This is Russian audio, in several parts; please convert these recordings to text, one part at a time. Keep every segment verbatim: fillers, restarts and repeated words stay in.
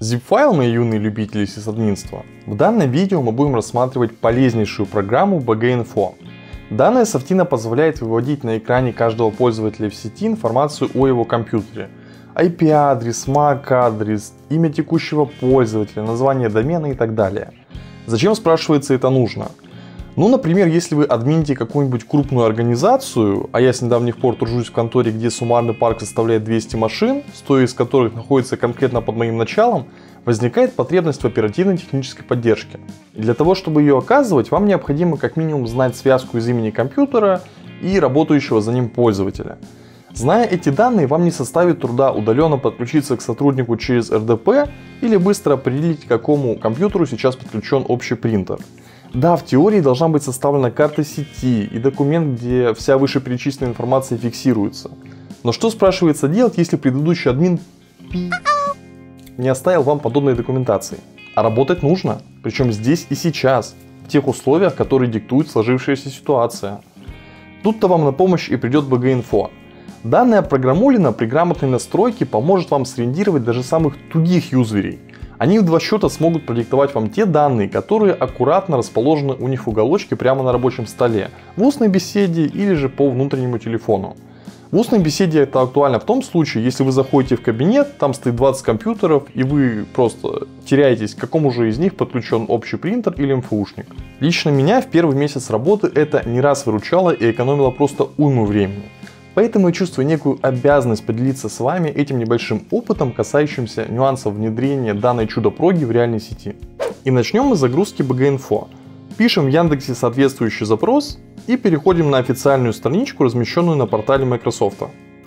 Zip-файл, мои юные любители сисадминства. В данном видео мы будем рассматривать полезнейшую программу би джи инфо. Данная софтина позволяет выводить на экране каждого пользователя в сети информацию о его компьютере. ай пи-адрес, мак-адрес, имя текущего пользователя, название домена и так далее. Зачем, спрашивается, это нужно? Ну, например, если вы админите какую-нибудь крупную организацию, а я с недавних пор тружусь в конторе, где суммарный парк составляет двести машин, сто из которых находится конкретно под моим началом, возникает потребность в оперативной технической поддержке. И для того, чтобы ее оказывать, вам необходимо как минимум знать связку из имени компьютера и работающего за ним пользователя. Зная эти данные, вам не составит труда удаленно подключиться к сотруднику через эр дэ пэ или быстро определить, к какому компьютеру сейчас подключен общий принтер. Да, в теории должна быть составлена карта сети и документ, где вся вышеперечисленная информация фиксируется. Но что, спрашивается, делать, если предыдущий админ не оставил вам подобной документации? А работать нужно, причем здесь и сейчас, в тех условиях, которые диктует сложившаяся ситуация. Тут-то вам на помощь и придет би джи инфо. Данная программулина при грамотной настройке поможет вам срендировать даже самых тугих юзерей. Они в два счета смогут продиктовать вам те данные, которые аккуратно расположены у них в уголочке прямо на рабочем столе, в устной беседе или же по внутреннему телефону. В устной беседе это актуально в том случае, если вы заходите в кабинет, там стоит двадцать компьютеров, и вы просто теряетесь, к какому же из них подключен общий принтер или эм эф ушник. Лично меня в первый месяц работы это не раз выручало и экономило просто уйму времени. Поэтому я чувствую некую обязанность поделиться с вами этим небольшим опытом, касающимся нюансов внедрения данной чудо-проги в реальной сети. И начнем мы с загрузки би джи инфо. Пишем в Яндексе соответствующий запрос и переходим на официальную страничку, размещенную на портале Microsoft.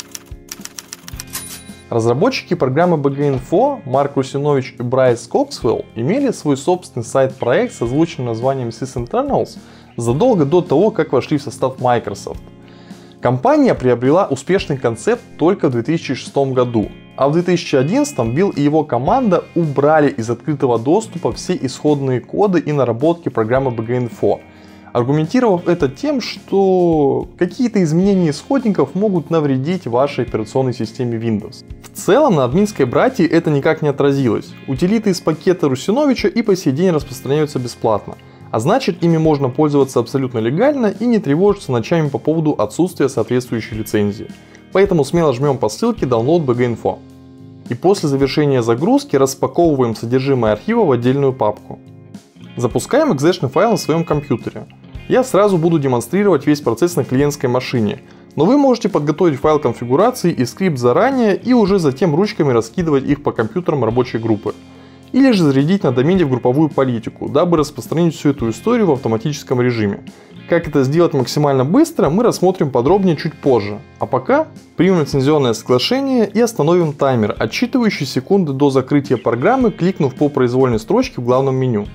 Разработчики программы би джи инфо Марк Русинович и Брайс Коксвелл имели свой собственный сайт-проект с озвученным названием SysInternals задолго до того, как вошли в состав Microsoft. Компания приобрела успешный концепт только в две тысячи шестом году, а в две тысячи одиннадцатом Билл и его команда убрали из открытого доступа все исходные коды и наработки программы би джи инфо, аргументировав это тем, что какие-то изменения исходников могут навредить вашей операционной системе Windows. В целом на админской братье это никак не отразилось. Утилиты из пакета Русиновича и по сей день распространяются бесплатно. А значит, ими можно пользоваться абсолютно легально и не тревожиться ночами по поводу отсутствия соответствующей лицензии. Поэтому смело жмем по ссылке Download би джи инфо. И после завершения загрузки распаковываем содержимое архива в отдельную папку. Запускаем экзешный файл на своем компьютере. Я сразу буду демонстрировать весь процесс на клиентской машине, но вы можете подготовить файл конфигурации и скрипт заранее и уже затем ручками раскидывать их по компьютерам рабочей группы. Или же зарядить на домене в групповую политику, дабы распространить всю эту историю в автоматическом режиме. Как это сделать максимально быстро, мы рассмотрим подробнее чуть позже. А пока примем лицензионное соглашение и остановим таймер, отсчитывающий секунды до закрытия программы, кликнув по произвольной строчке в главном меню.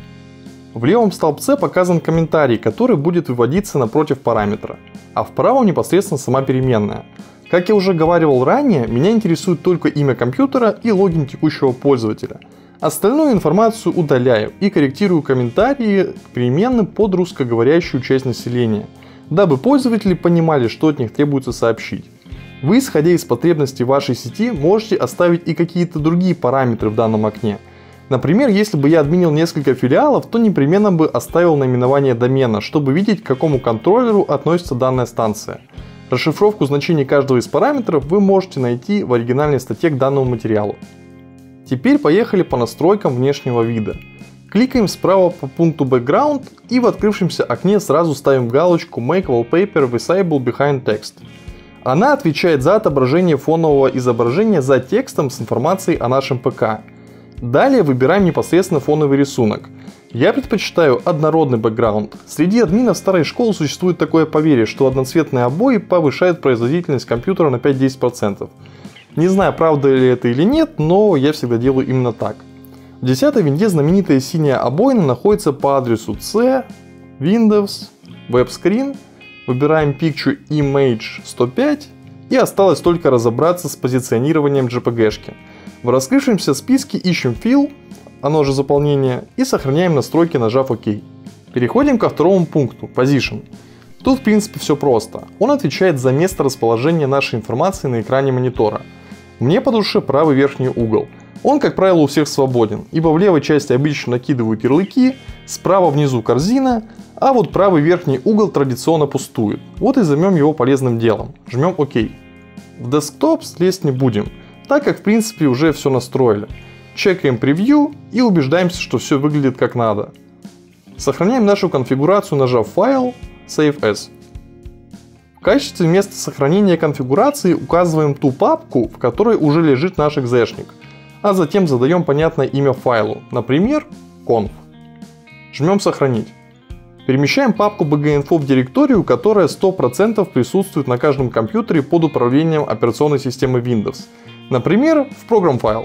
В левом столбце показан комментарий, который будет выводиться напротив параметра, а в правом непосредственно сама переменная. Как я уже говорил ранее, меня интересует только имя компьютера и логин текущего пользователя. Остальную информацию удаляю и корректирую комментарии к переменным под русскоговорящую часть населения, дабы пользователи понимали, что от них требуется сообщить. Вы, исходя из потребностей вашей сети, можете оставить и какие-то другие параметры в данном окне. Например, если бы я админил несколько филиалов, то непременно бы оставил наименование домена, чтобы видеть, к какому контроллеру относится данная станция. Расшифровку значений каждого из параметров вы можете найти в оригинальной статье к данному материалу. Теперь поехали по настройкам внешнего вида. Кликаем справа по пункту Background и в открывшемся окне сразу ставим галочку Make Wallpaper Visible Behind Text. Она отвечает за отображение фонового изображения за текстом с информацией о нашем ПК. Далее выбираем непосредственно фоновый рисунок. Я предпочитаю однородный бэкграунд. Среди админов старой школы существует такое поверье, что одноцветные обои повышают производительность компьютера на пять-десять процентов. Не знаю, правда ли это или нет, но я всегда делаю именно так. В десятой винде знаменитая синяя обоина находится по адресу C, Windows, Web Screen, выбираем Picture Image сто пять и осталось только разобраться с позиционированием джей пи джи-шки. В раскрывшемся списке ищем Fill, оно же заполнение, и сохраняем настройки, нажав ОК. Переходим ко второму пункту, Position. Тут в принципе все просто. Он отвечает за место расположения нашей информации на экране монитора. Мне по душе правый верхний угол. Он, как правило, у всех свободен, ибо в левой части обычно накидывают ярлыки, справа внизу корзина, а вот правый верхний угол традиционно пустует. Вот и займем его полезным делом. Жмем ОК. В десктоп слезть не будем, так как в принципе уже все настроили. Чекаем превью и убеждаемся, что все выглядит как надо. Сохраняем нашу конфигурацию, нажав файл, Save As. В качестве места сохранения конфигурации указываем ту папку, в которой уже лежит наш экзешник, а затем задаем понятное имя файлу, например, conf. Жмем сохранить. Перемещаем папку bginfo в директорию, которая сто процентов присутствует на каждом компьютере под управлением операционной системы Windows, например, в Program Files.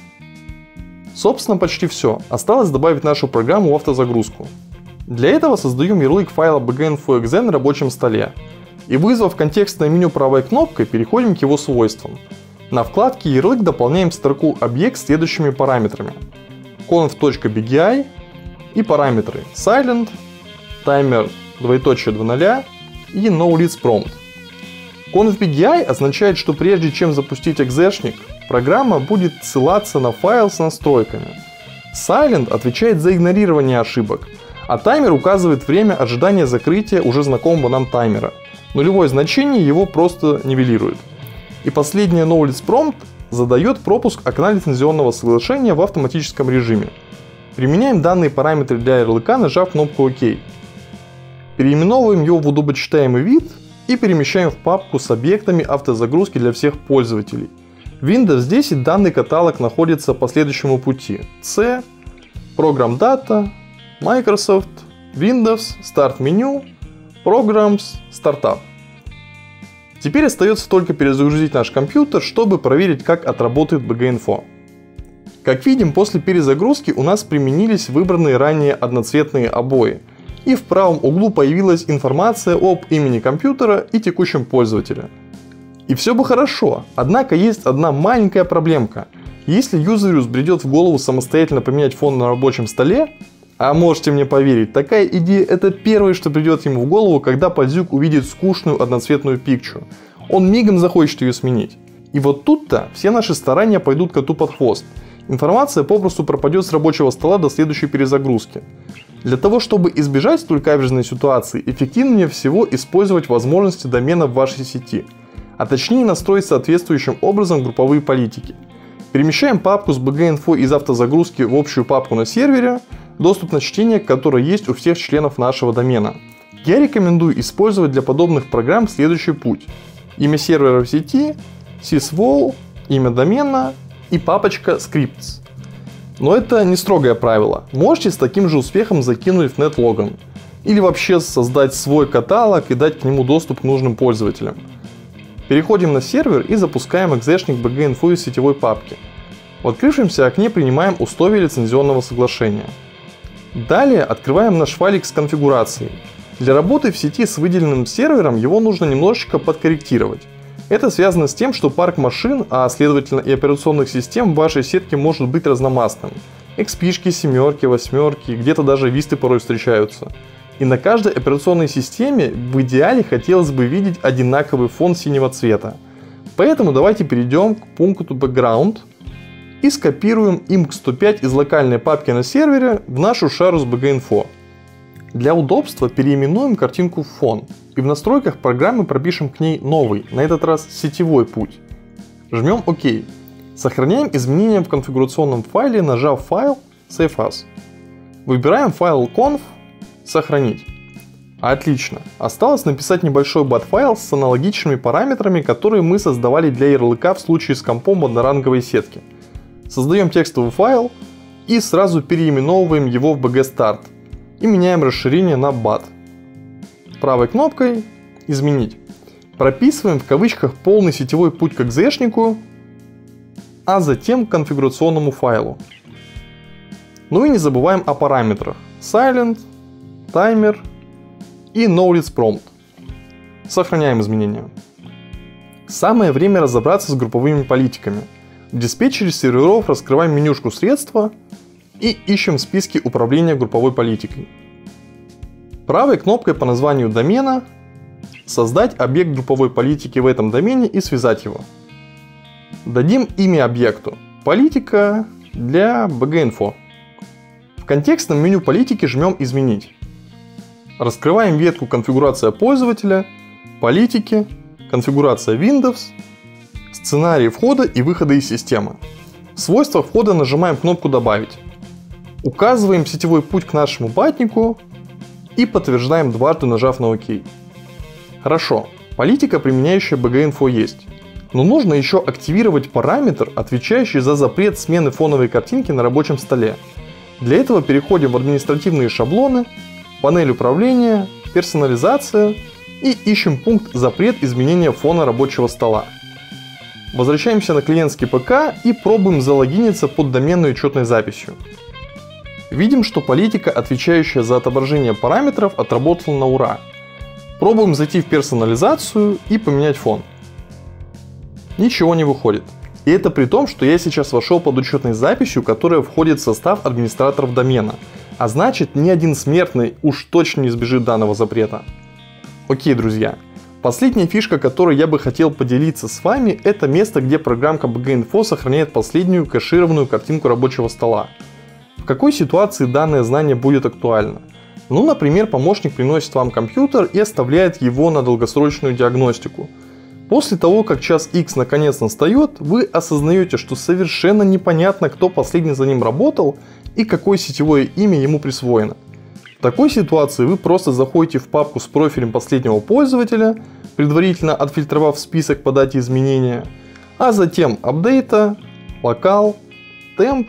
Собственно, почти все. Осталось добавить нашу программу в автозагрузку. Для этого создаем ярлык файла bginfo.exe на рабочем столе и, вызвав контекстное меню правой кнопкой, переходим к его свойствам. На вкладке ярлык дополняем строку объект следующими параметрами: conf.bgi и параметры silent, timer двоеточие два ноль и nowleadsprompt. conf.bgi означает, что прежде чем запустить экзешник, программа будет ссылаться на файл с настройками. Silent отвечает за игнорирование ошибок, а таймер указывает время ожидания закрытия уже знакомого нам таймера. Нулевое значение его просто нивелирует. И последнее nowleadsprompt задает пропуск окна лицензионного соглашения в автоматическом режиме. Применяем данные параметры для ярлыка, нажав кнопку ОК. Переименовываем его в удобочитаемый вид и перемещаем в папку с объектами автозагрузки для всех пользователей. В Windows десять данный каталог находится по следующему пути: C, Program Data, Microsoft, Windows, Start меню, Programs, Startup. Теперь остается только перезагрузить наш компьютер, чтобы проверить, как отработает bginfo. Как видим, после перезагрузки у нас применились выбранные ранее одноцветные обои, и в правом углу появилась информация об имени компьютера и текущем пользователе. И все бы хорошо, однако есть одна маленькая проблемка. Если юзеру взбредет в голову самостоятельно поменять фон на рабочем столе, а можете мне поверить, такая идея — это первое, что придет ему в голову, когда подзюк увидит скучную одноцветную пикчу. Он мигом захочет ее сменить. И вот тут-то все наши старания пойдут коту под хвост. Информация попросту пропадет с рабочего стола до следующей перезагрузки. Для того, чтобы избежать столь каверзной ситуации, эффективнее всего использовать возможности домена в вашей сети, а точнее настроить соответствующим образом групповые политики. Перемещаем папку с bginfo из автозагрузки в общую папку на сервере, доступ на чтение к которой есть у всех членов нашего домена. Я рекомендую использовать для подобных программ следующий путь: имя сервера в сети, sysvol, имя домена и папочка scripts. Но это не строгое правило. Можете с таким же успехом закинуть в netlogin или вообще создать свой каталог и дать к нему доступ к нужным пользователям. Переходим на сервер и запускаем экзешник bginfo из сетевой папки. В открывшемся окне принимаем условия лицензионного соглашения. Далее открываем наш файлик с конфигурацией. Для работы в сети с выделенным сервером его нужно немножечко подкорректировать. Это связано с тем, что парк машин, а следовательно и операционных систем в вашей сетке может быть разномастным. икс пи-шки, семерки, восьмерки, где-то даже висты порой встречаются. И на каждой операционной системе в идеале хотелось бы видеть одинаковый фон синего цвета. Поэтому давайте перейдем к пункту Background и скопируем имк сто пять из локальной папки на сервере в нашу шару с bginfo. Для удобства переименуем картинку в фон и в настройках программы пропишем к ней новый, на этот раз сетевой путь. Жмем ОК. Сохраняем изменения в конфигурационном файле, нажав файл Save As. Выбираем файл conf, сохранить. Отлично. Осталось написать небольшой бат-файл с аналогичными параметрами, которые мы создавали для ярлыка в случае с компом одноранговой сетки. Создаем текстовый файл и сразу переименовываем его в bgstart и меняем расширение на bat. Правой кнопкой изменить. Прописываем в кавычках полный сетевой путь к экзешнику, а затем к конфигурационному файлу. Ну и не забываем о параметрах silent, timer и nowleadsprompt. Сохраняем изменения. Самое время разобраться с групповыми политиками. В диспетчере серверов раскрываем менюшку «Средства» и ищем в списке управления групповой политикой. Правой кнопкой по названию домена создать объект групповой политики в этом домене и связать его. Дадим имя объекту. Политика для би джи инфо. В контекстном меню политики жмем «Изменить». Раскрываем ветку «Конфигурация пользователя», «Политики», «Конфигурация Windows», «Сценарии входа и выхода из системы». В свойствах входа нажимаем кнопку «Добавить». Указываем сетевой путь к нашему батнику и подтверждаем дважды, нажав на ОК. Хорошо, политика, применяющая би джи инфо, есть. Но нужно еще активировать параметр, отвечающий за запрет смены фоновой картинки на рабочем столе. Для этого переходим в административные шаблоны, панель управления, персонализация и ищем пункт «Запрет изменения фона рабочего стола». Возвращаемся на клиентский ПК и пробуем залогиниться под доменной учетной записью. Видим, что политика, отвечающая за отображение параметров, отработала на ура. Пробуем зайти в персонализацию и поменять фон. Ничего не выходит. И это при том, что я сейчас вошел под учетной записью, которая входит в состав администраторов домена. А значит, ни один смертный уж точно не избежит данного запрета. Окей, друзья. Последняя фишка, которой я бы хотел поделиться с вами, это место, где программка би джи инфо сохраняет последнюю кэшированную картинку рабочего стола. В какой ситуации данное знание будет актуально? Ну, например, помощник приносит вам компьютер и оставляет его на долгосрочную диагностику. После того, как час X наконец настает, вы осознаете, что совершенно непонятно, кто последний за ним работал и какое сетевое имя ему присвоено. В такой ситуации вы просто заходите в папку с профилем последнего пользователя, предварительно отфильтровав список по дате изменения, а затем апдейта, локал, темп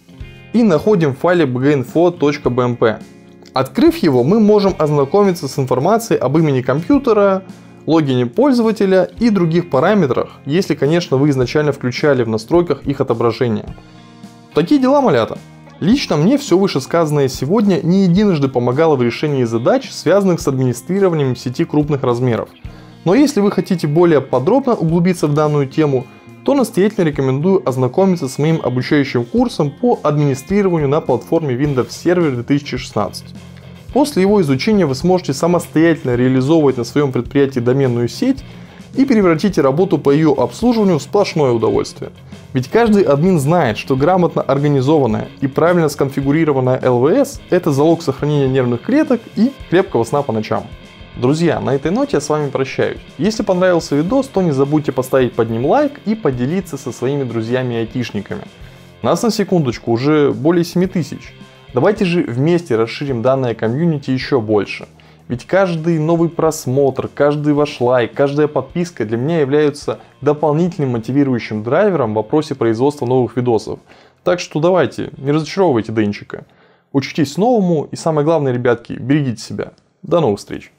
и находим в файле би джи инфо точка би эм пи. Открыв его, мы можем ознакомиться с информацией об имени компьютера, логине пользователя и других параметрах, если, конечно, вы изначально включали в настройках их отображение. Такие дела, малята. Лично мне все вышесказанное сегодня не единожды помогало в решении задач, связанных с администрированием сети крупных размеров. Но если вы хотите более подробно углубиться в данную тему, то настоятельно рекомендую ознакомиться с моим обучающим курсом по администрированию на платформе Windows Server две тысячи шестнадцать. После его изучения вы сможете самостоятельно реализовывать на своем предприятии доменную сеть и превратите работу по ее обслуживанию в сплошное удовольствие. Ведь каждый админ знает, что грамотно организованная и правильно сконфигурированная эл ви эс – это залог сохранения нервных клеток и крепкого сна по ночам. Друзья, на этой ноте я с вами прощаюсь. Если понравился видос, то не забудьте поставить под ним лайк и поделиться со своими друзьями-айтишниками. Нас на секундочку уже более семи тысяч. Давайте же вместе расширим данное комьюнити еще больше. Ведь каждый новый просмотр, каждый ваш лайк, каждая подписка для меня являются дополнительным мотивирующим драйвером в вопросе производства новых видосов. Так что давайте, не разочаровывайте Денчика. Учитесь новому и самое главное, ребятки, берегите себя. До новых встреч!